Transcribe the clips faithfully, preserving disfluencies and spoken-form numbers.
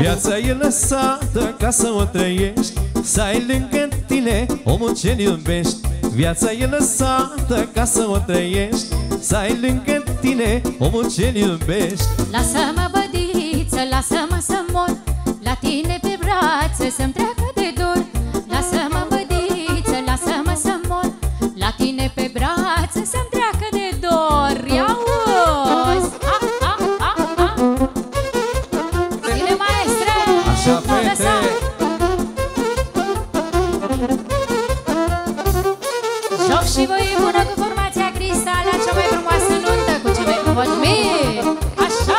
Viața e lăsată ca să o trăiești, să ai lângă tine omul ce-l iubești. Viața e lăsată ca să o trăiești, să ai lângă tine omul ce-l iubești. Lasă-mă, bădiță, lasă-mă să mor la tine pe brațe, să-mi treacă de dor. Lasă-mă, bădiță, lasă-mă să mor la tine pe brațe, să-mi treacă de dor. Ia-uzi! Ha, ha, ha, ha! Bine, maestre! Așa, fete! Joc și voi bună cu formația Cristal, la cea mai frumoasă nuntă, cu cei mai frumoși miri. Așa!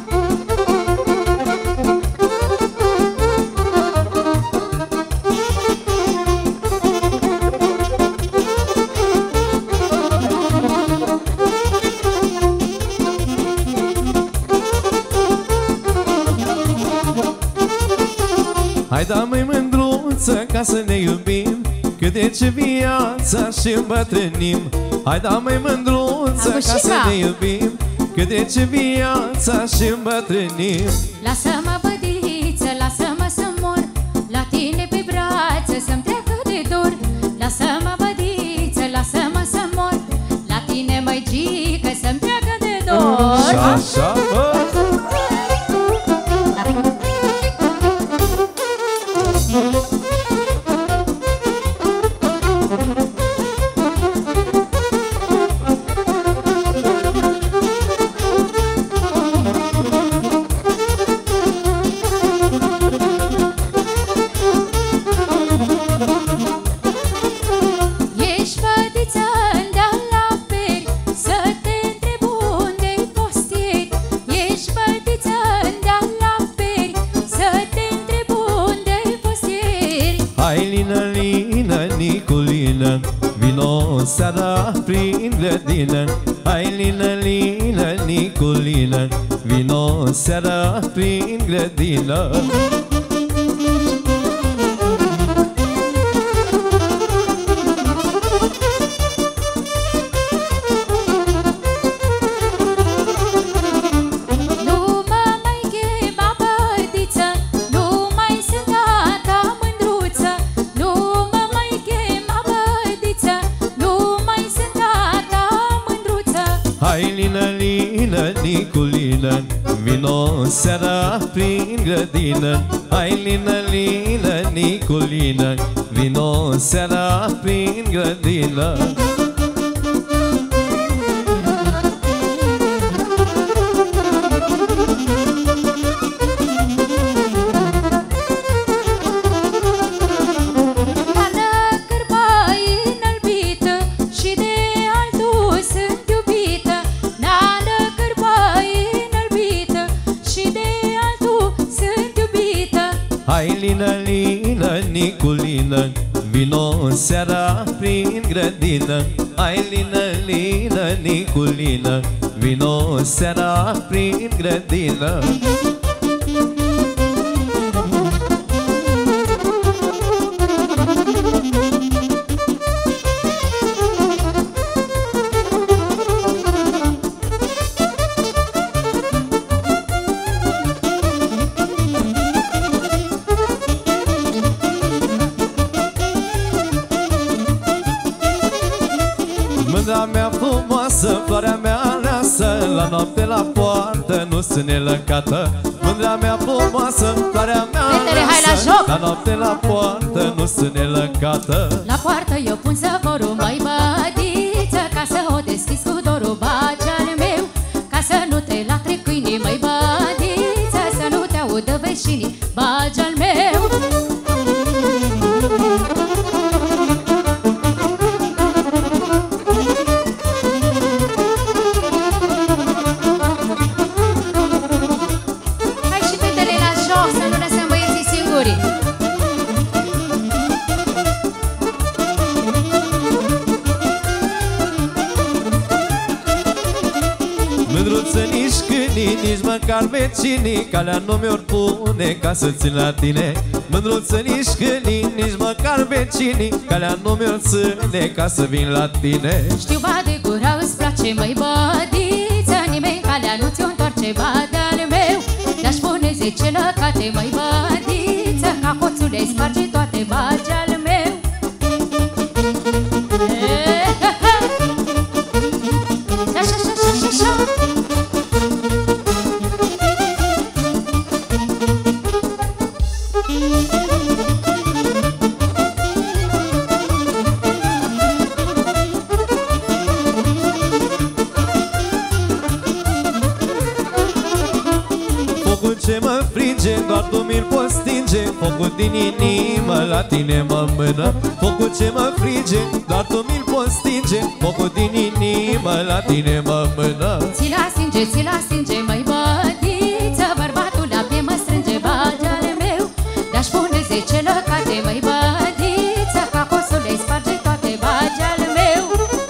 Hai da, măi mândruță, ca să ne iubim, cât de ce viața și îmbătrânim. Hai da, măi mândruță, ca să ne iubim, cât de ce viața și îmbătrânim. Lasă-mă, bădiță, lasă-mă să mor la tine pe brațe, să-mi treacă de dor. Lasă-mă, bădiță, lasă-mă să mor la tine, măigică, să-mi treacă de dor. Așa, așa, bă! Ești fătiță de la peri, să te întreb unde-i fost ieri. Ești fătiță de la peri, să te întreb unde-i fost ieri. Hai, lină, lină, Niculină, vino seara prin grădină. Hai, lină, lină, Niculină, vino seara prin grădină. Nu mă mai chema bădiță, nu mai sunt gata mândruță. Nu mă mai chema bădiță, nu mai sunt gata mândruță. Hai, lină, lină, Niculină, vino seara prin grădină. Hai, lină, lină, Niculină, vino seara prin grădină. Ana cârpa înălbită și de altul sunt iubită. Nana cârpa înălbită și de altul sunt iubită. Hai, lină, lină, Niculină, vino seara prin grădină. Hai, lină, lină, Niculină, vino seara prin grădină. Mândra mea frumoasă, floarea mea aleasă, la noapte la poartă nu sunt lăcată. Mândra mea frumoasă, floarea mea aleasă, la noapte la poartă nu sunt lăcată. La poartă eu pun săporul, măi bădiță, ca să o deschizi cu dorul, bagi al meu. Ca să nu te latre câinii, măi bădiță, să nu te audă vecinii, bagi al meu. Hai și fetele la joc, să nu lăsăm băieții singuri. Mândruță, nici câinii, nici măcar vecinii, calea nu mi-or pune ca să țin la tine. Mândruță, nici câinii, nici măcar vecinii, calea nu mi-or ține ca să vin la tine. Știu ba de gura îți place, măi bădiță, nimeni calea nu ți-o întoarce, ba de-al meu. Te-aș pune zece zece lăcate, măi bădiță, ca hoțule sparge toate, bagi al meu. Așa, așa, așa, așa. Ce mă frige, doar tu mi-l poți stinge. Focul din inimă la tine mă mână. Focul ce mă frige, doar tu mi-l poți stinge. Focul din inimă la tine mă mână. Ți-l astinge, ți-l astinge, măi bădiță, bărbatul la pie mă strânge, bagi ale meu. De-aș pune zece lăcate, măi bădiță, ca cosul îi sparge toate, bagi ale meu.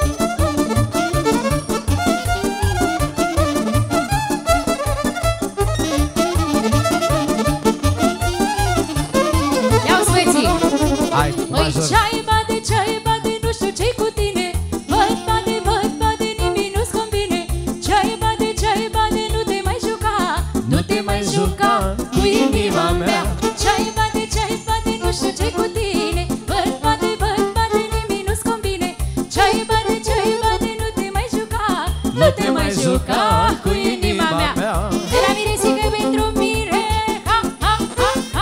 Măi ce-ai bade, ce-ai bade, nu știu ce-i cu tine. Văd bade, văd bade, nimic nu-ți convine. Ce-ai bade, ce-ai bade, nu te mai juca, nu te mai juca cu inima mea. Ce-ai bade, ce-ai bade, nu știu ce-i cu tine. Văd bade, văd bade, nimic nu-ți convine. Ce-ai bade, ce-ai bade, nu te mai juca, nu te mai juca cu inima mea. De la miresică pentru mire, ha, ha, ha, ha.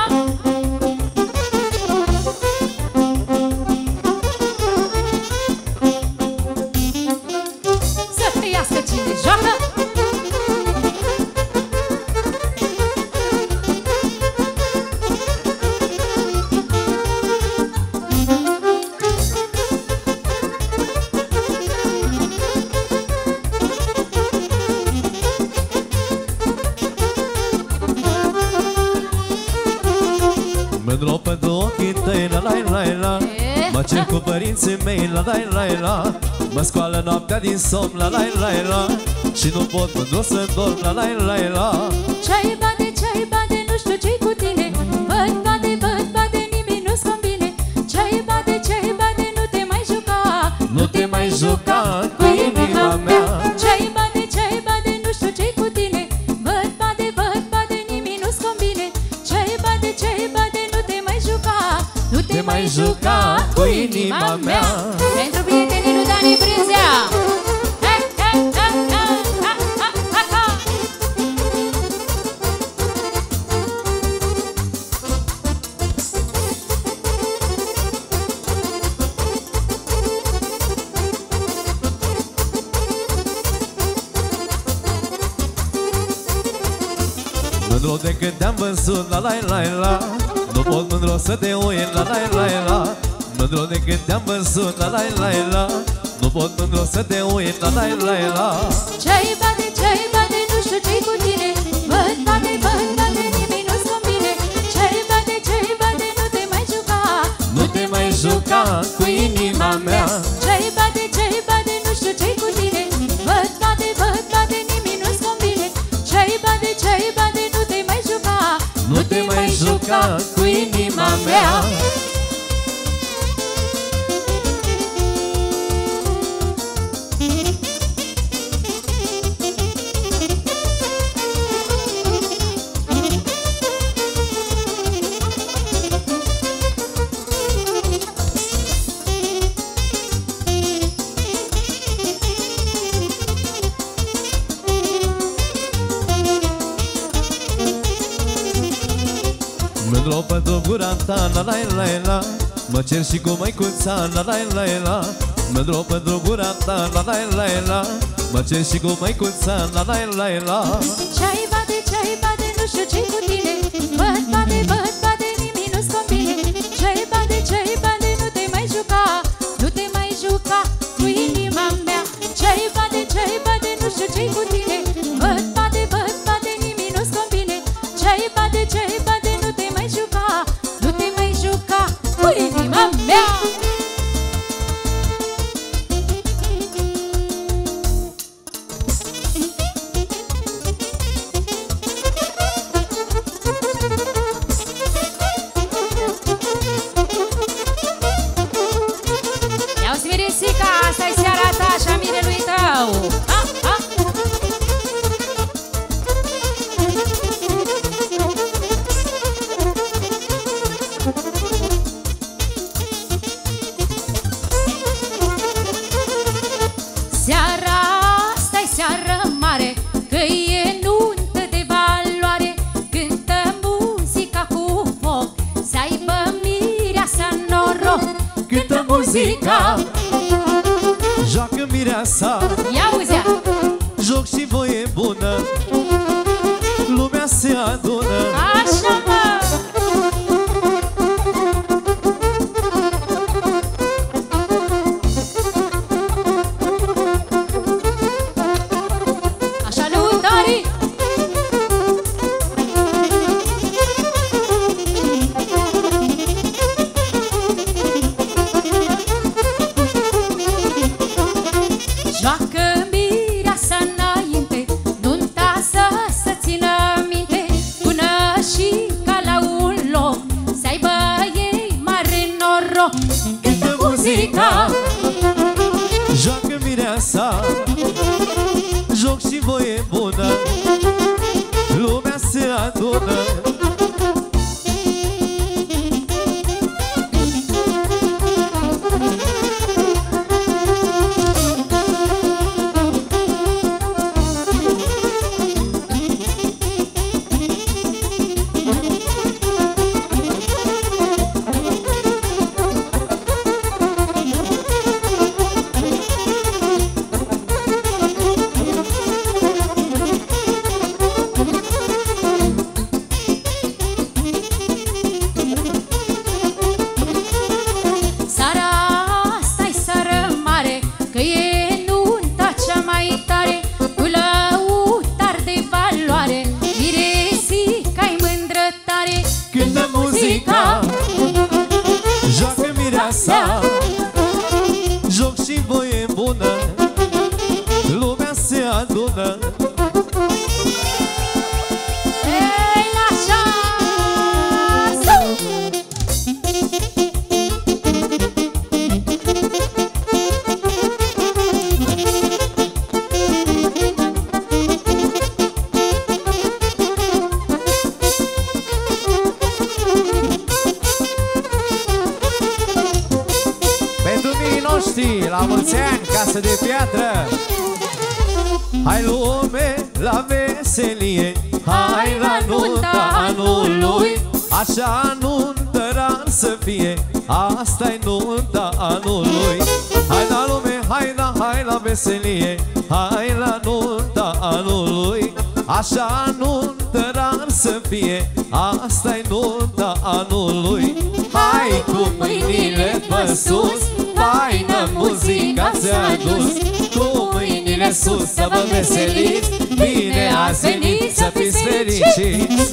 Mândru pentru ochii tăi, la la la la. Mă cer cu părinții mei, la la la la. Mă scoală noaptea din somn, la la la la. Și nu pot mândru să dorm, la la la la. Ce-ai bade, ce-ai bade, nu știu ce-i cu tine. Văd bade, văd bade, nimic nu-ți convine. Ce-ai bade, ce-ai bade, nu te mai juca, nu te mai juca cu inima mea. Ce-ai bade, ce-ai bade, nu știu ce-i cu tine. Văd bade, văd bade, nimic nu-ți convine. Ce-ai bade, ce-ai bade, nu te mai juca, nu te mai juca cu inima mea. Pentru prietenii lui Dani Brânzea. Mândru de când te-am văzut, la la la la. Nu pot mândru să te uit, la la la la. Mândru de când te-am văzut, la la la la. Nu pot mândru să te uit, la la la la. Ce-ai bade, ce-ai bade, nu știu ce-i cu tine. Văd bade, văd bade, nimic nu-ți convine. Ce-ai bade, ce-ai bade, nu te mai juca, nu te mai juca cu inima mea. Ce-ai bade, ce-ai bade, nu știu ce-i cu tine. Văd bade, văd bade, nimic nu-ți convine. Ce-ai bade, ce-ai bade, nu te mai juca, nu te mai juca cu inima mea. Mândru pentru gura ta, la la la la. Mă cer și cu măicuța, la la la la. Mândru pentru gura ta, la la la la. Mă cer și cu măicuța, la la la la. Ce-ai bade, ce-ai bade, nu știu ce-i cu tine. Văd bade, văd bade, nimic nu-ți convine. Ce-ai bade, ce-ai bade, nu te mai juca, nu te mai juca cu inima mea. Ce-ai bade, ce-ai bade, nu știu ce-i cu tine. Văd bade, văd bade, nimic nu-ți convine. Ce-ai bade, ce-ai bade, nu te mai juca, nu te mai juca cu inima mea. Ia-o-ți, Miresica, asta-i seara ta și a mirelui tău. Ha, ha. muzica. Joacă mireasa, ia auzea, joc și voie bună, lumea se adună. așa mă. Așa lăutarii. Joacă mireasa înainte, nunta să se țină minte, până și ca la un loc să aibă ei mare noroc. Cântă muzica, Joacă mireasa, joc și voie bună, lumea se adună. seara asta-i seară mare, că e nunta cea mai tare, cu lăutar de valoare, miresica-i mândră tare. Cântă muzica, joacă mireasa, joc și voie bună, lumea se adună. Ei, așa! Sau! Pentru miii noștri, la mulți ani, casă de piatră. Hai lume la veselie, hai la nunta anului, așa nuntă rar să fie, asta-i nunta anului. Hai la lume, hai la, hai la veselie, hai la nunta anului, așa nuntă rar să fie, asta-i nunta anului. Hai cu mâinile pe sus, faină muzica ți-a dus, cu mâinile sus să vă veseliți, bine ați venit, să fiți fericiți.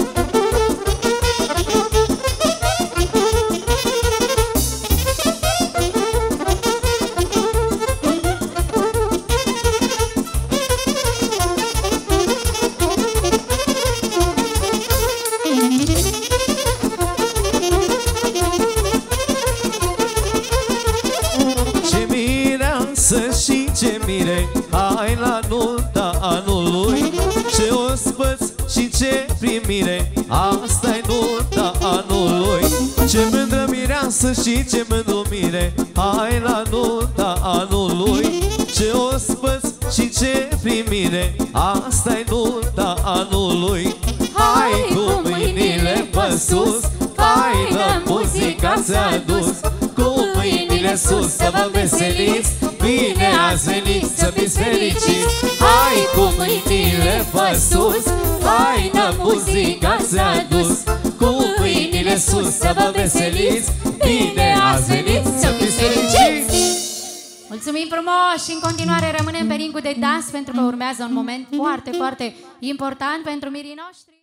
Ce mireasă și ce mire, hai la nunta anului, ce ospăți și ce primire, asta-i nunta anului. Ce mândră mireasă și ce mândru mire, hai la nunta anului, ce ospăți și ce primire, asta-i nunta anului. Hai cu mâinile pe sus, faină muzica ți-a dus, cu mâinile sus să vă veseliți, bine ați venit, să fiți fericiți. Hai cu mâinile pe sus, faină muzica ți-a dus, cu mâinile sus să vă veseliți, bine ați venit, să fiți fericiți. Mulțumim frumos și în continuare rămânem pe ringul de dans pentru că urmează un moment foarte, foarte important pentru mirii noștri.